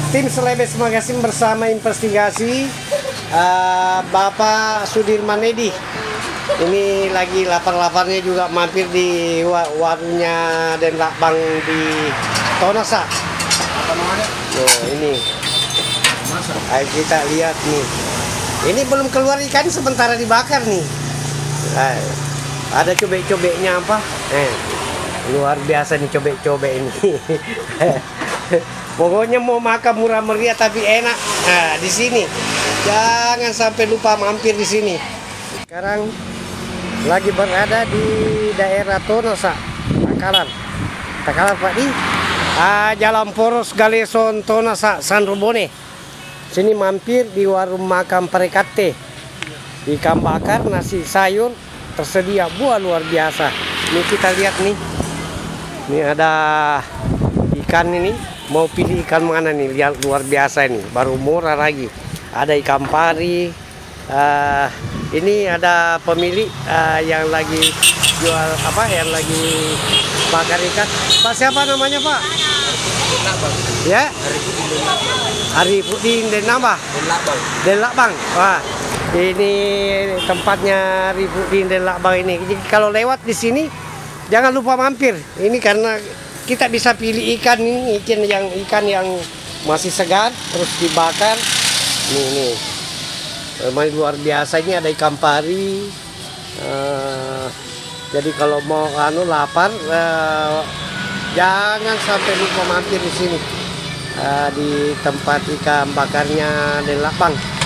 Tim Selebes Magazine bersama investigasi Bapak Sudirman Edi. Ini lagi lapar-laparnya juga mampir di warungnya Den Lakbang di Tonasa. Apa namanya? Oh, ini. Masa? Ayo kita lihat nih. Ini belum keluar ikan, sementara dibakar nih. Ada cobek-cobeknya apa? Luar biasa nih cobek-cobek ini. Pokoknya mau makan murah meriah tapi enak. Nah, di sini. Jangan sampai lupa mampir di sini. Sekarang lagi berada di daerah Tonasa, Takalar Pak di Jalan Poros Galeson Tonasa San Robone. Sini mampir di warung makan Parekate. Ikan bakar, nasi sayur tersedia, buah luar biasa. Ini kita lihat nih. Ini ada ikan ini. Mau pilih ikan mana nih? Lihat luar biasa ini. Baru murah lagi. Ada ikan pari. Ini ada pemilik yang lagi jual apa? Yang lagi bakar ikan. Pak siapa namanya Pak? Ya? Arifudin Den Lakbang. Wah, ini tempatnya Arifudin Den Lakbang ini. Jadi kalau lewat di sini jangan lupa mampir. Ini karena kita bisa pilih ikan ini, ikan yang masih segar terus dibakar. Nih. Memang luar biasa, ini ada ikan pari. Jadi kalau mau lapar, jangan sampai lupa mampir di sini di tempat ikan bakarnya Den Lakbang.